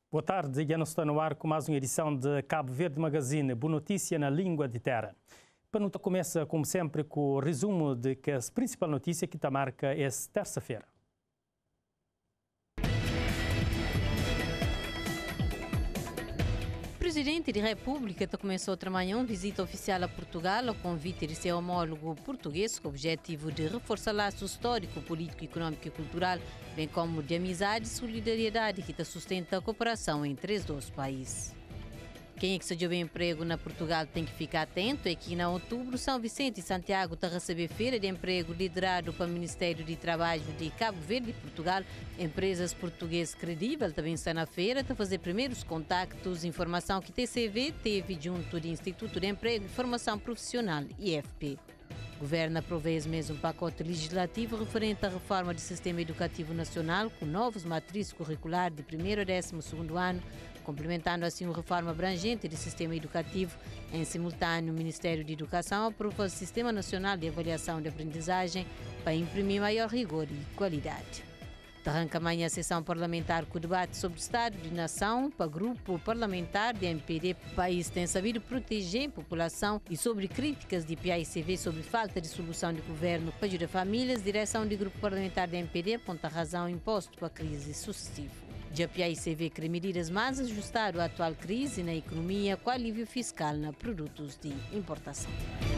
Boa tarde, já está no ar com mais uma edição de Cabo Verde Magazine, boa notícia na língua de terra. Panuta começa, como sempre, com o resumo de que a principal notícia que está marca é terça-feira. O Presidente da República começou outra manhã visita oficial a Portugal, a convite de seu homólogo português, com o objetivo de reforçar laço histórico, político, econômico e cultural, bem como de amizade e solidariedade que sustenta a cooperação entre os dois países. Quem é que se deu emprego na Portugal tem que ficar atento, é que em outubro São Vicente e Santiago está a receber feira de emprego liderado pelo Ministério de Trabalho de Cabo Verde e Portugal. Empresas portuguesas credíveis também estão na feira a fazer primeiros contactos, informação que TCV teve junto do Instituto de Emprego e Formação Profissional, IFP. O Governo aprovou esse mesmo pacote legislativo referente à reforma do Sistema Educativo Nacional, com novos matrizes curriculares de 1º a 12º ano, complementando assim uma reforma abrangente do sistema educativo. Em simultâneo, o Ministério da Educação aprovou o Sistema Nacional de Avaliação de Aprendizagem para imprimir maior rigor e qualidade. Arranca amanhã a sessão parlamentar com o debate sobre o Estado de Nação para o grupo parlamentar de MPD. O país tem sabido proteger a população e sobre críticas de PAICV sobre falta de solução de governo para ajudar famílias. Direção do grupo parlamentar de MPD aponta razão imposto para a crise sucessiva. A PAICV quer medidas mais ajustadas à atual crise na economia com alívio fiscal na produtos de importação.